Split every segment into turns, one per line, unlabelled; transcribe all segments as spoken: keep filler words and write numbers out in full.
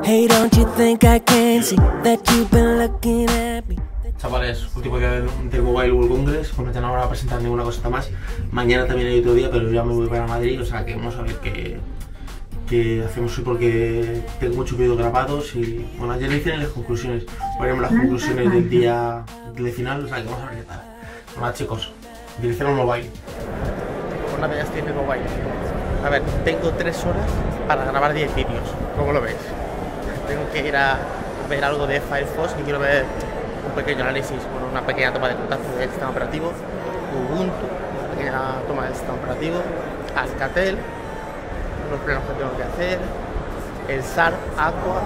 Hey, don't you think I can see that you've been looking at me?
Chavales, último día del, del Mobile World Congress, bueno, ya no habrá presentar ninguna cosita más. Mañana también hay otro día, pero ya me voy para Madrid, o sea que vamos a ver qué, qué hacemos hoy porque tengo muchos vídeos grabados y bueno, ayer le hice las conclusiones, veremos las conclusiones del día del final, o sea que vamos a ver qué tal. Bueno chicos, dirección al Mobile. Pues nada, ya estoy en el Mobile. A ver, tengo tres horas para grabar diez vídeos, ¿cómo lo veis? Tengo que ir a ver algo de Firefox, que quiero ver un pequeño análisis, bueno, una pequeña toma de contacto del sistema operativo, Ubuntu, una pequeña toma del sistema operativo, Alcatel, los plenos que tengo que hacer, el S A R Aqua,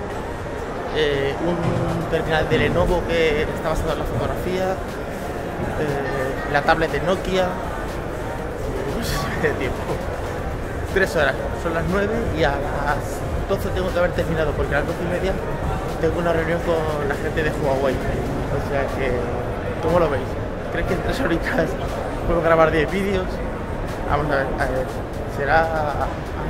eh, un terminal de Lenovo que está basado en la fotografía, eh, la tablet de Nokia, no sé si me da tiempo. Tres horas, son las nueve y a las doce tengo que haber terminado porque a las doce y media tengo una reunión con la gente de Huawei. O sea que, ¿cómo lo veis? ¿Crees que en tres horitas puedo grabar diez vídeos? Vamos a ver, a ver será a, a,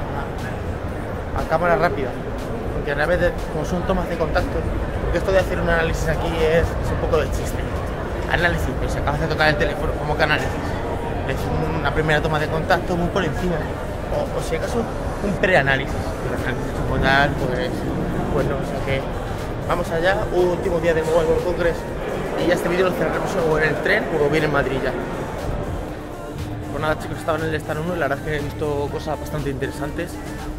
a cámara rápida, porque a vez de, como son tomas de contacto, porque esto de hacer un análisis aquí es, es un poco de chiste. Análisis, pues si acabas de tocar el teléfono, ¿cómo que análisis? Es una primera toma de contacto muy por encima. O, o si acaso un preanálisis, pero análisis como tal, pues, pues no, o sea que vamos allá, último día del Mobile World Congress y ya este vídeo lo cerraremos o en el tren o bien en Madrid ya. Pues nada chicos, estaba en el stand uno y la verdad es que he visto cosas bastante interesantes.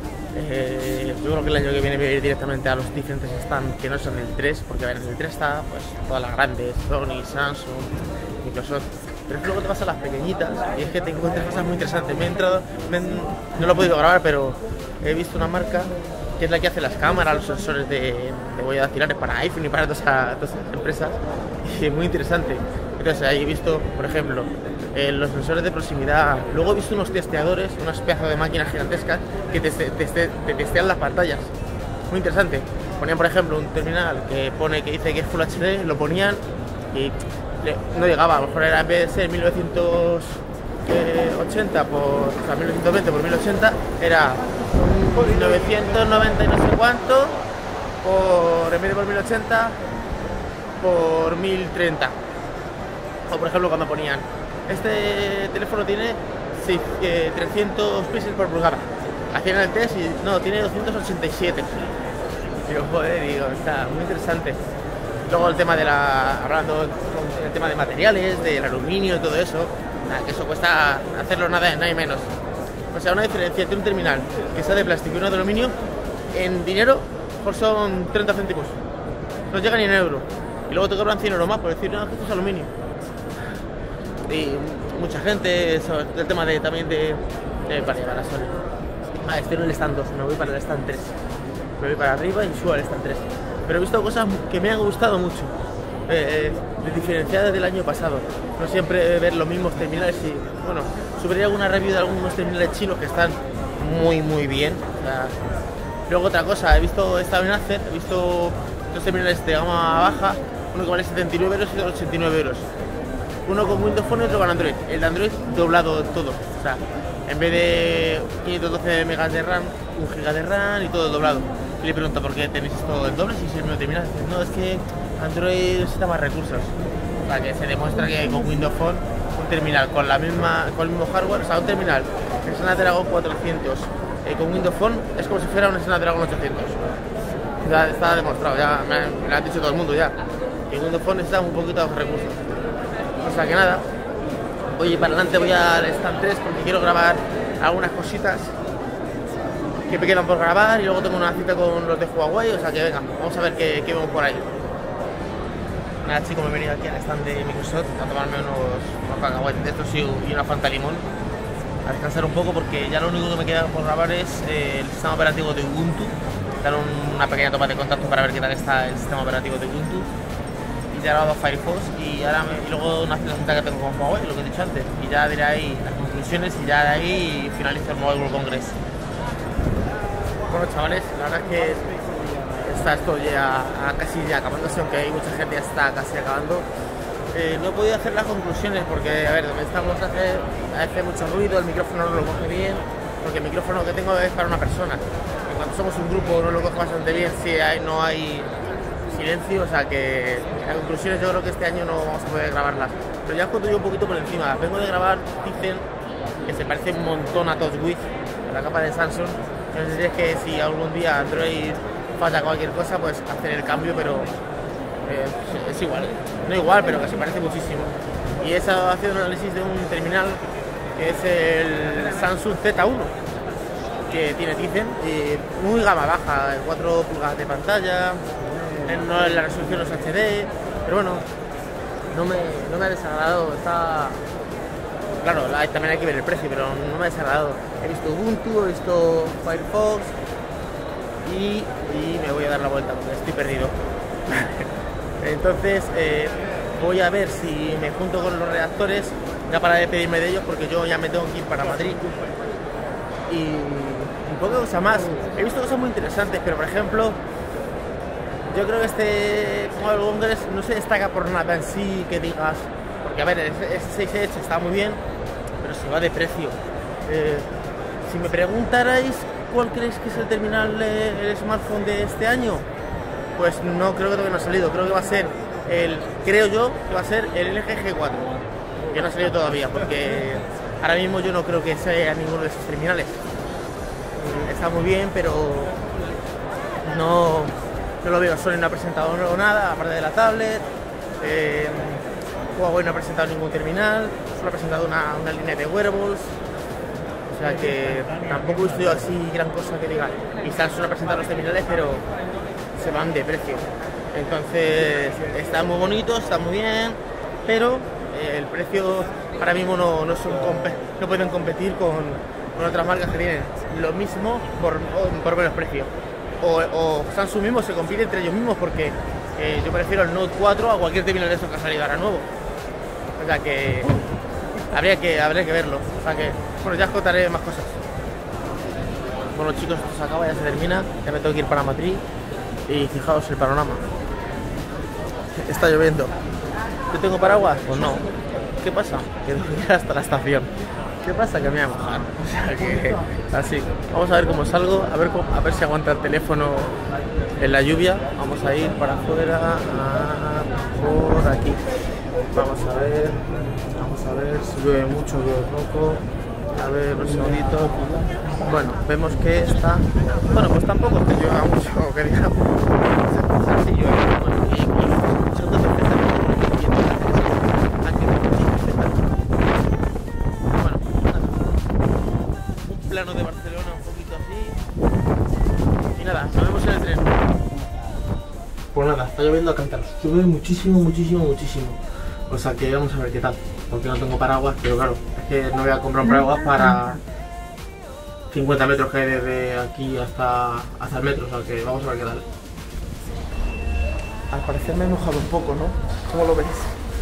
Eh, yo creo que el año que viene voy a ir directamente a los diferentes stands que no son el tres, porque a ver, en el tres está pues todas las grandes, Sony, Samsung, Microsoft. Pero es que luego te vas a las pequeñitas y es que te encuentras cosas muy interesantes. Me he entrado, me, no lo he podido grabar, pero he visto una marca que es la que hace las cámaras, los sensores de, de huellas dactilares para iPhone y para todas esas, todas esas empresas. Y es muy interesante. Entonces ahí he visto, por ejemplo, eh, los sensores de proximidad. Luego he visto unos testeadores, unas pedazos de máquinas gigantescas que te, te, te, te testean las pantallas. Muy interesante. Ponían, por ejemplo, un terminal que pone que dice que es Full H D, lo ponían y no llegaba, a lo mejor era en vez de ser mil novecientos ochenta por, o sea, mil novecientos veinte por mil ochenta, era novecientos noventa y no sé cuánto por, en vez de por mil ochenta por mil treinta. O por ejemplo cuando ponían este teléfono tiene seis, eh, trescientos píxeles por pulgada, hacían el test y no, tiene doscientos ochenta y siete. Digo, joder, digo, está muy interesante. Luego el tema de la, hablando del tema de materiales, del aluminio y todo eso, nada, que eso cuesta hacerlo nada, nada y menos. O sea, una diferencia entre un terminal que sea de plástico y uno de aluminio, en dinero, por son treinta céntimos. No llega ni en euro. Y luego te cobran cien euros más por decir, no, que esto es aluminio. Y mucha gente, eso, el tema de, también de, de para llevar a Sony. Ah, estoy en el stand dos, me voy para el stand tres. Me voy para arriba y subo al stand tres. Pero he visto cosas que me han gustado mucho, eh, eh, diferenciadas del año pasado. No siempre ver los mismos terminales y, bueno, subiré alguna review de algunos terminales chinos que están muy, muy bien. O sea, luego otra cosa, he visto, he estado en Acer, he visto dos terminales de gama baja, uno que vale setenta y nueve euros y otro ochenta y nueve euros. Uno con Windows Phone y otro con Android. El de Android doblado todo, o sea, en vez de quinientos doce megas de RAM, un giga de RAM y todo doblado. Y le pregunto por qué tenéis esto el doble si es el mismo terminal. No, es que Android necesita más recursos. O sea, que se demuestra que con Windows Phone, un terminal con la misma, con el mismo hardware, o sea, un terminal en Snapdragon cuatrocientos eh, con Windows Phone es como si fuera un Snapdragon ochocientos. Ya está demostrado, ya me, me lo ha dicho todo el mundo ya. Que Windows Phone necesita un poquito de recursos. O sea que nada, voy para adelante, voy al stand tres porque quiero grabar algunas cositas que me quedan por grabar y luego tengo una cita con los de Huawei, o sea que venga, vamos a ver qué, qué vemos por ahí. Nada chicos, me he venido aquí al stand de Microsoft a tomarme unos, unos cacahuetes de estos y, y una Fanta Limón, a descansar un poco porque ya lo único que me queda por grabar es eh, el sistema operativo de Ubuntu, dar un, una pequeña toma de contacto para ver qué tal está el sistema operativo de Ubuntu. Y ya he grabado Firefox y, ahora me, y luego una cita que tengo con Huawei, lo que he dicho antes, y ya diré ahí las conclusiones y ya de ahí finalizo el Mobile World Congress. Bueno chavales, la verdad es que está esto ya a casi ya acabándose, aunque hay mucha gente ya está casi acabando. Eh, no he podido hacer las conclusiones porque, a ver, donde estamos hace, hace mucho ruido, el micrófono no lo coge bien,
porque el micrófono que tengo es para una persona. Y cuando somos un grupo no lo coge bastante bien si hay, no hay silencio, o sea que las conclusiones yo creo que este año no vamos a poder grabarlas. Pero ya os cuento yo un poquito por encima. Vengo de grabar Tizen, que se parece un montón a TouchWiz, la capa de Samsung. Entonces es que si algún día Android falla cualquier cosa, pues hacen el cambio, pero eh, es igual, no igual, pero que se parece muchísimo. Y he estado haciendo un análisis de un terminal que es el Samsung Z uno, que tiene Tizen, y muy gama baja, cuatro pulgadas de pantalla, no, la resolución no es H D, pero bueno, no me, no me ha desagradado. Está... Claro, también hay que ver el precio, pero no me ha desagradado. He visto Ubuntu, he visto Firefox y, y me voy a dar la vuelta porque estoy perdido. Entonces eh, voy a ver si me junto con los redactores, ya para despedirme de ellos porque yo ya me tengo que ir para Madrid. Y un poco de cosas más. He visto cosas muy interesantes, pero por ejemplo, yo creo que este Mobile World Congress no se destaca por nada en sí que digas, porque a ver, el S seis Edge está muy bien, pero se va de precio. Eh, si me preguntarais cuál creéis que es el terminal, eh, el smartphone de este año, pues no creo que todavía no ha salido. Creo que va a ser el, creo yo, que va a ser el L G G cuatro, que no ha salido todavía, porque ahora mismo yo no creo que sea ninguno de esos terminales. Está muy bien, pero no, no lo veo. Sony no ha presentado nada, aparte de la tablet. Eh, Huawei no ha presentado ningún terminal, solo ha presentado una, una línea de wearables. O sea que tampoco he visto yo así gran cosa que diga. Y Samsung ha presentado los terminales, pero se van de precio. Entonces están muy bonitos, están muy bien, pero eh, el precio ahora mismo no, no, son, no pueden competir con, con otras marcas que tienen lo mismo por, por menos precio. O, o Samsung mismo se compite entre ellos mismos, porque eh, yo prefiero el Note cuatro a cualquier terminal de estos que ha salido ahora nuevo. O sea que habría que, habría que verlo. O sea que, bueno, ya os contaré más cosas. Bueno chicos, esto se acaba, ya se termina, ya me tengo que ir para Madrid. Y fijaos el panorama. Está lloviendo. ¿Yo tengo paraguas? Pues no. ¿Qué pasa? Que tengo que ir hasta la estación. ¿Qué pasa? Que me voy a mojar. O sea que así. Vamos a ver cómo salgo, a ver, cómo, a ver si aguanta el teléfono en la lluvia. Vamos a ir para afuera, a, por aquí. Vamos a ver, vamos a ver si llueve mucho, llueve poco. A ver, un segundito. Bueno, vemos que está... Bueno, pues tampoco es que llueva mucho, que digamos. Si llueve, bueno, y escuchando perfectamente. Bueno, nada. Un plano de Barcelona un poquito así. Y nada, nos vemos en el tren.
Pues nada, está lloviendo a cántaros. Llueve muchísimo, muchísimo, muchísimo. O sea que vamos a ver qué tal. Porque no tengo paraguas, pero claro, es que no voy a comprar un paraguas para cincuenta metros que hay desde aquí hasta, hasta el metro, o sea que vamos a ver qué tal.
Al parecer me he mojado un poco, ¿no? ¿Cómo lo veis?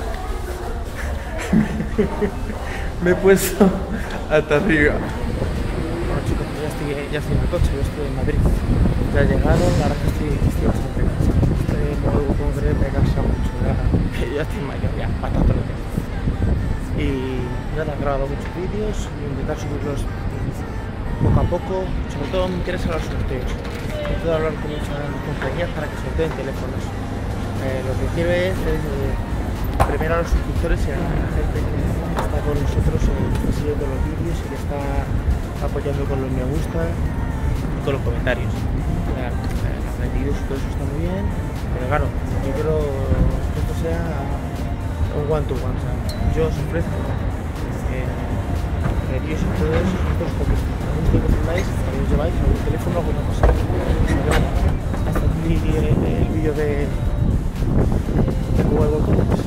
Me he puesto hasta arriba. Bueno chicos, ya estoy, ya estoy en el coche, yo estoy en Madrid. Ya he llegado, la verdad es que estoy, estoy bastante cansado. Este Mobile World Congress me cansa mucho, ya, ya estoy mayor, ya, bastante lo que es. Y nada, he grabado muchos vídeos y intentar subirlos poco a poco. Sobre todo me interesan los sorteos. Intento hablar con muchas compañías para que sorteen teléfonos. Eh, lo que quiero es eh, premiar a los suscriptores y a la gente que está con nosotros, eh, que está siguiendo los vídeos y que está apoyando con los me gusta y con los comentarios. Eh, los reviews y todo eso está muy bien, pero claro, yo quiero que esto sea un one to one. O sea, yo os ofrezco eh, reviews y todo eso, vosotros porque algún tiempo que tengáis, que os lleváis algún teléfono o alguna cosa. Hasta aquí el, el vídeo de, de Mobile World Congress.